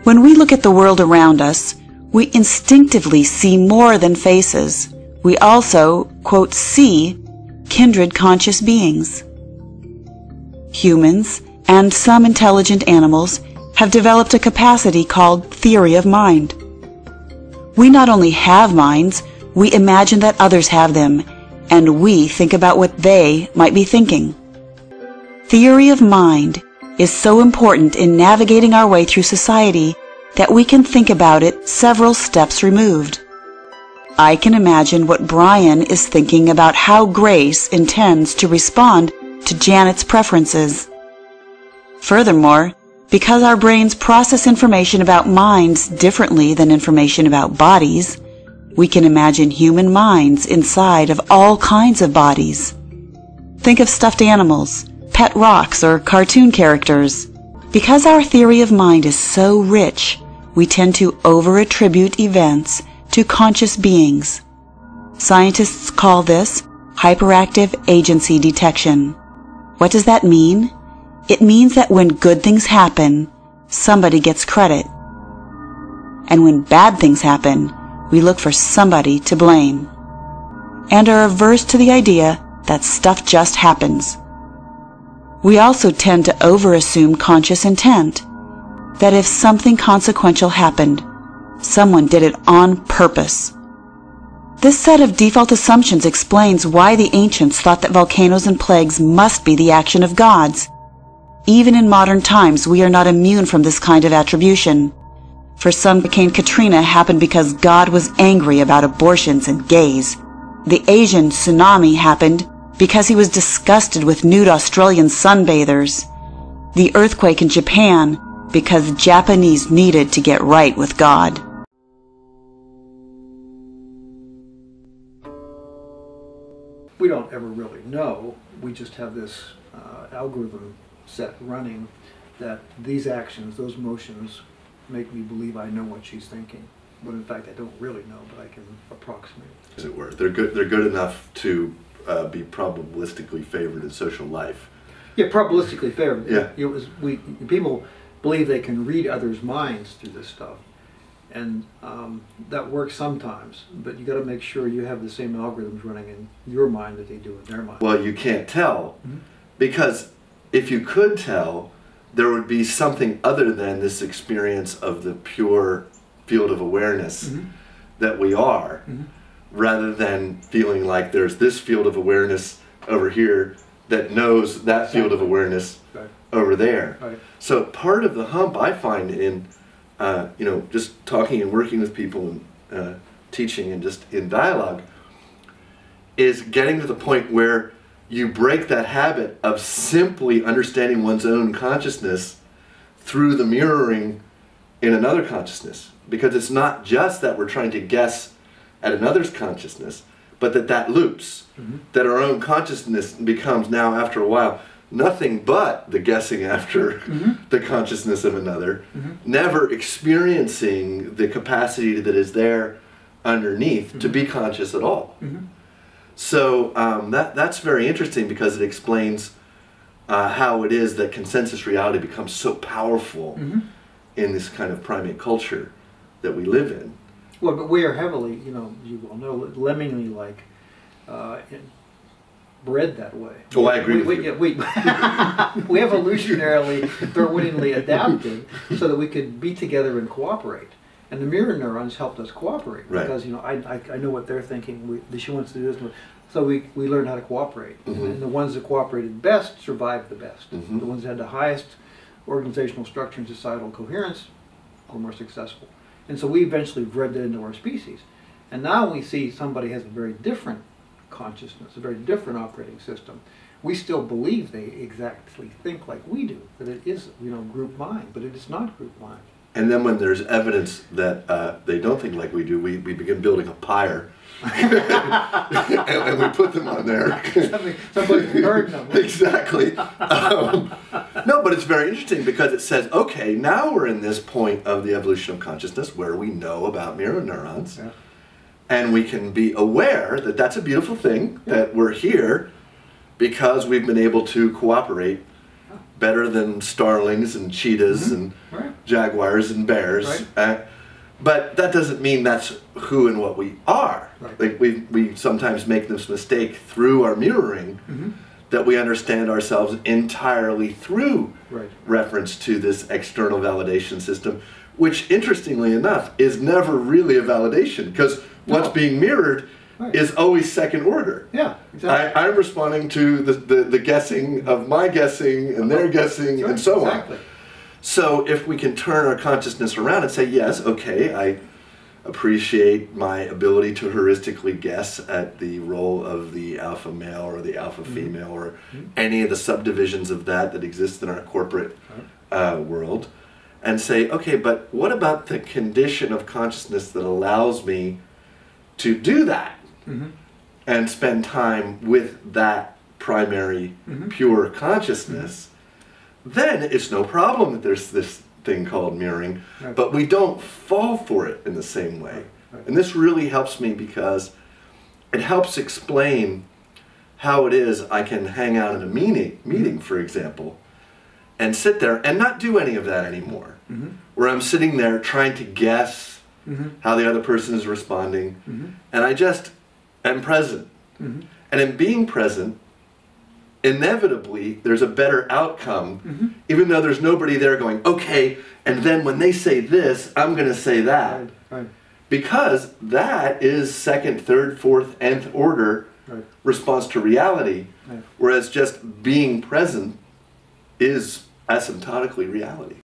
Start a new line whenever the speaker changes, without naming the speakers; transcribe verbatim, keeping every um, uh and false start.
When we look at the world around us, we instinctively see more than faces. We also, quote, see kindred conscious beings. Humans and some intelligent animals have developed a capacity called theory of mind. We not only have minds, we imagine that others have them, and we think about what they might be thinking. Theory of mind is so important in navigating our way through society that we can think about it several steps removed. I can imagine what Brian is thinking about how Grace intends to respond to Janet's preferences. Furthermore, because our brains process information about minds differently than information about bodies, we can imagine human minds inside of all kinds of bodies. Think of stuffed animals, pet rocks, or cartoon characters. Because our theory of mind is so rich, we tend to over-attribute events to conscious beings. Scientists call this hyperactive agency detection. What does that mean? It means that when good things happen, somebody gets credit. And when bad things happen, we look for somebody to blame, and are averse to the idea that stuff just happens. We also tend to over-assume conscious intent, that if something consequential happened, someone did it on purpose. This set of default assumptions explains why the ancients thought that volcanoes and plagues must be the action of gods. Even in modern times, we are not immune from this kind of attribution. For some, Hurricane Katrina happened because God was angry about abortions and gays. The Asian tsunami happened because he was disgusted with nude Australian sunbathers. The earthquake in Japan because Japanese needed to get right with God.
We don't ever really know. We just have this uh, algorithm set running that these actions, those motions, make me believe I know what she's thinking. But in fact, I don't really know, but I can approximate.
As it were, they're good. They're good enough to uh, be probabilistically favored in social life.
Yeah, probabilistically favored.
Yeah.
It was, we people believe they can read others' minds through this stuff, and um, that works sometimes. But you got to make sure you have the same algorithms running in your mind that they do in their mind.
Well, you can't tell, mm-hmm. because if you could tell, there would be something other than this experience of the pure field of awareness mm-hmm. that we are, mm-hmm. rather than feeling like there's this field of awareness over here that knows that field of awareness right. over there. Right. So part of the hump I find in, uh, you know, just talking and working with people and uh, teaching and just in dialogue is getting to the point where you break that habit of simply understanding one's own consciousness through the mirroring in another consciousness. Because it's not just that we're trying to guess at another's consciousness, but that that loops, mm-hmm. that our own consciousness becomes now, after a while, nothing but the guessing after mm-hmm. the consciousness of another, mm-hmm. never experiencing the capacity that is there underneath mm-hmm. to be conscious at all. Mm-hmm. So um, that, that's very interesting, because it explains uh, how it is that consensus reality becomes so powerful mm-hmm. in this kind of primate culture that we live in.
Well, but we are heavily, you know, you well know, lemmingly like uh, bred that way.
Oh, I agree
we,
with
we,
you.
Yeah, we, we evolutionarily, Darwinianly adapted so that we could be together and cooperate. And the mirror neurons helped us cooperate,
right.
because, you know, I, I, I know what they're thinking, we, she wants to do this, so we, we learned how to cooperate. Mm-hmm. And the ones that cooperated best survived the best. Mm-hmm. The ones that had the highest organizational structure and societal coherence were more successful. And so we eventually bred that into our species. And now we see somebody has a very different consciousness, a very different operating system. We still believe they exactly think like we do, that it is, you know, group mind, but it is not group mind.
And then when there's evidence that uh, they don't think like we do, we, we begin building a pyre. and, and we put them on there.
Somebody's heard them.
Exactly. Um, no, but it's very interesting, because it says, okay, now we're in this point of the evolution of consciousness where we know about mirror neurons. Yeah. And we can be aware that that's a beautiful thing, yeah. that we're here because we've been able to cooperate better than starlings and cheetahs
Mm-hmm.
and
Right.
jaguars and bears.
Right.
Uh, but that doesn't mean that's who and what we are.
Right.
Like we, we sometimes make this mistake through our mirroring,
Mm-hmm.
that we understand ourselves entirely through
Right.
reference to this external validation system, which interestingly enough is never really a validation, because what's
No.
being mirrored
Right.
is always second order.
Yeah, exactly.
I, I'm responding to the, the, the guessing of my guessing and their guessing
Right,
and so
exactly.
on. So if we can turn our consciousness around and say, yes, okay, I appreciate my ability to heuristically guess at the role of the alpha male or the alpha
Mm-hmm.
female or mm-hmm. any of the subdivisions of that that exist in our corporate uh, world, and say, okay, but what about the condition of consciousness that allows me to do that
Mm-hmm.
and spend time with that primary
Mm-hmm.
pure consciousness? Then it's no problem that there's this thing called mirroring,
Right.
but we don't fall for it in the same way.
Right, right.
And this really helps me because it helps explain how it is I can hang out at a meeting, meeting for example, and sit there and not do any of that anymore.
Mm-hmm.
Where I'm sitting there trying to guess
Mm-hmm.
how the other person is responding,
Mm-hmm.
and I just am present.
Mm-hmm.
And in being present, inevitably there's a better outcome,
Mm-hmm.
even though there's nobody there going, okay, and then when they say this, I'm going to say that.
Right, right,
Because that is second, third, fourth, nth order
right.
response to reality,
Right.
whereas just being present is asymptotically reality.